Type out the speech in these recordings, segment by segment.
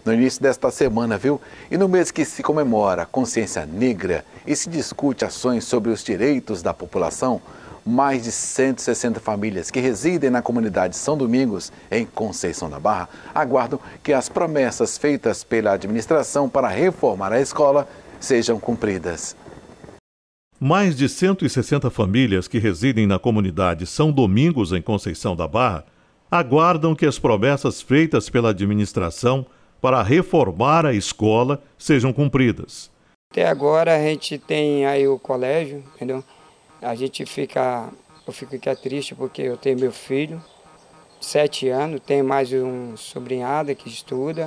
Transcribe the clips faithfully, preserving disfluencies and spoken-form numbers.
no início desta semana, viu? E no mês que se comemora a consciência negra e se discute ações sobre os direitos da população, mais de cento e sessenta famílias que residem na comunidade São Domingos, em Conceição da Barra, aguardam que as promessas feitas pela administração para reformar a escola sejam cumpridas. Mais de cento e sessenta famílias que residem na comunidade São Domingos, em Conceição da Barra, aguardam que as promessas feitas pela administração para reformar a escola sejam cumpridas. Até agora a gente tem aí o colégio, entendeu? A gente fica, eu fico aqui triste porque eu tenho meu filho, sete anos, tenho mais um sobrinhado que estuda,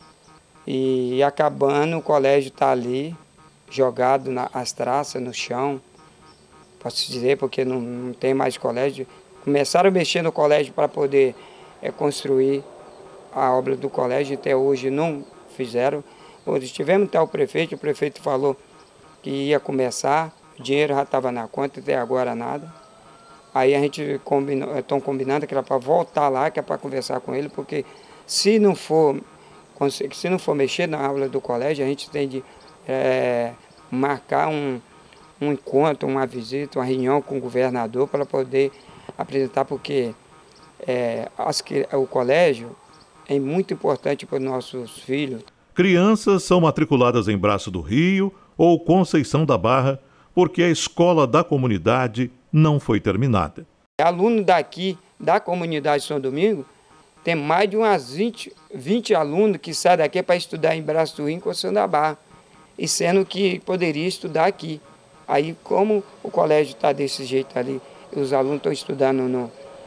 e acabando o colégio está ali, jogado nas traças, no chão, posso dizer, porque não, não tem mais colégio. Começaram a mexer no colégio para poder é, construir a obra do colégio, até hoje não fizeram. Hoje tivemos até o prefeito, o prefeito falou que ia começar, o dinheiro já estava na conta, até agora nada. Aí a gente combinou, estão combinando que era para voltar lá, que é para conversar com ele, porque se não for, se não for mexer na aula do colégio, a gente tem de é, marcar um, um encontro, uma visita, uma reunião com o governador para poder apresentar, porque é, as, o colégio é muito importante para os nossos filhos. Crianças são matriculadas em Braço do Rio ou Conceição da Barra porque a escola da comunidade não foi terminada. Aluno daqui, da comunidade São Domingo, tem mais de umas vinte, vinte alunos que saem daqui para estudar em Braço do Rio, em Conceição da Barra, e sendo que poderia estudar aqui. Aí, como o colégio está desse jeito ali, os alunos estão estudando no,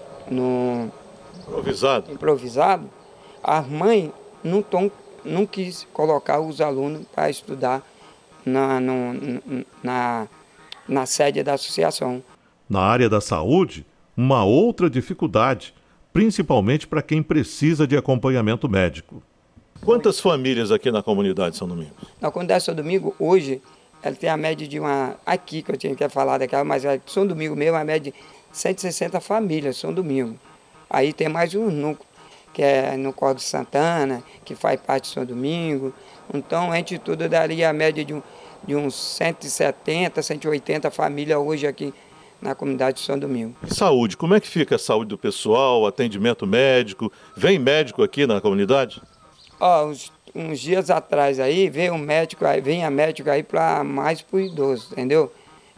no improvisado. improvisado, as mães não, tão, não quis colocar os alunos para estudar na, no, na, na sede da associação. Na área da saúde, uma outra dificuldade, principalmente para quem precisa de acompanhamento médico. Quantas famílias aqui na comunidade São Domingos? Na comunidade São Domingo, hoje, ela tem a média de uma... Aqui, que eu tinha que falar daquela, mas São Domingo mesmo, a média de cento e sessenta famílias, São Domingo. Aí tem mais um núcleo, que é no Córrego Santana, que faz parte de São Domingo. Então, a gente tudo daria a média de, um, de uns cento e setenta, cento e oitenta famílias hoje aqui na comunidade de São Domingo. E saúde, como é que fica a saúde do pessoal, atendimento médico? Vem médico aqui na comunidade? Ó, uns, uns dias atrás aí, veio um médico, aí, vinha médico aí para mais para o idoso, entendeu?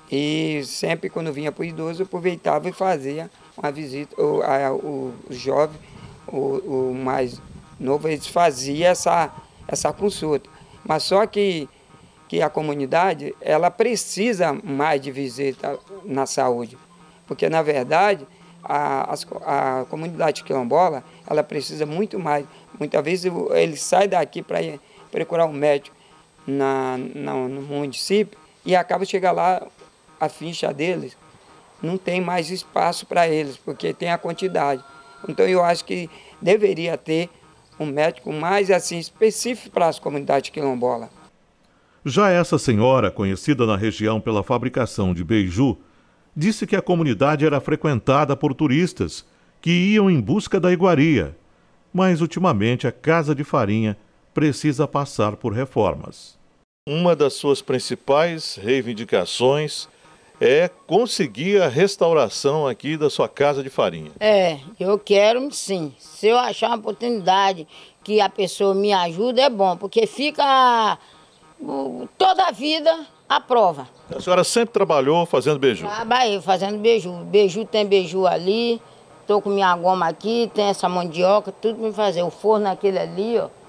E sempre quando vinha para o idoso, eu aproveitava e fazia uma visita, o, a, o, o jovem, o, o mais novo, eles faziam essa, essa consulta. Mas só que, que a comunidade, ela precisa mais de visita na saúde, porque na verdade a, a, a comunidade quilombola, ela precisa muito mais. Muitas vezes ele sai daqui para procurar um médico na, na, no município e acaba de chegar lá, a ficha deles não tem mais espaço para eles, porque tem a quantidade. Então eu acho que deveria ter um médico mais assim específico para as comunidades quilombolas. Já essa senhora, conhecida na região pela fabricação de beiju, disse que a comunidade era frequentada por turistas que iam em busca da iguaria. Mas, ultimamente, a Casa de Farinha precisa passar por reformas. Uma das suas principais reivindicações é conseguir a restauração aqui da sua Casa de Farinha. É, eu quero sim. Se eu achar uma oportunidade que a pessoa me ajuda, é bom, porque fica uh, toda a vida à prova. A senhora sempre trabalhou fazendo beiju? Trabalhei fazendo beiju. Beiju tem beiju ali. Estou com minha goma aqui, tem essa mandioca, tudo para fazer. O forno aquele ali, ó.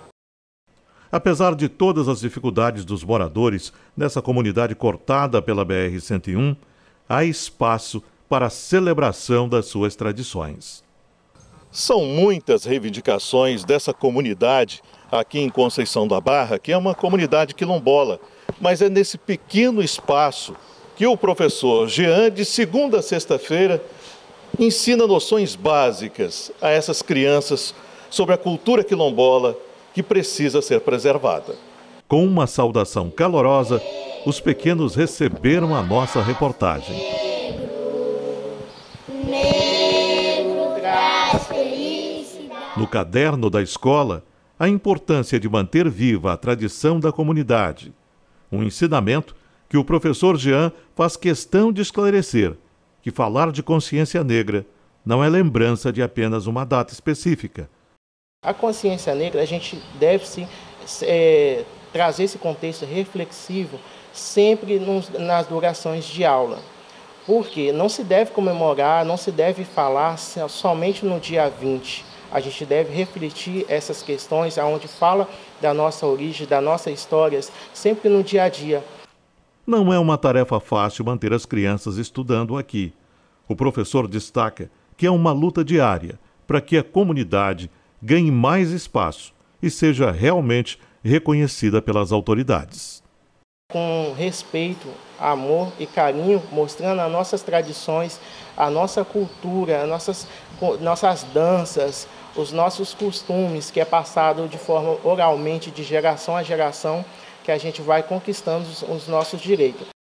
Apesar de todas as dificuldades dos moradores nessa comunidade cortada pela B R cento e um, há espaço para a celebração das suas tradições. São muitas reivindicações dessa comunidade aqui em Conceição da Barra, que é uma comunidade quilombola, mas é nesse pequeno espaço que o professor Jean, de segunda a sexta-feira, ensina noções básicas a essas crianças sobre a cultura quilombola que precisa ser preservada. Com uma saudação calorosa, os pequenos receberam a nossa reportagem. No caderno da escola, a importância de manter viva a tradição da comunidade. Um ensinamento que o professor Jean faz questão de esclarecer, que falar de consciência negra não é lembrança de apenas uma data específica. A consciência negra, a gente deve sim, é, trazer esse contexto reflexivo sempre nos, nas durações de aula. Porque não se deve comemorar, não se deve falar somente no dia vinte. A gente deve refletir essas questões, onde fala da nossa origem, das nossas histórias, sempre no dia a dia. Não é uma tarefa fácil manter as crianças estudando aqui. O professor destaca que é uma luta diária para que a comunidade ganhe mais espaço e seja realmente reconhecida pelas autoridades. Com respeito, amor e carinho, mostrando as nossas tradições, a nossa cultura, as nossas, nossas danças, os nossos costumes, que é passado de forma oralmente, de geração a geração, que a gente vai conquistando os, os nossos direitos.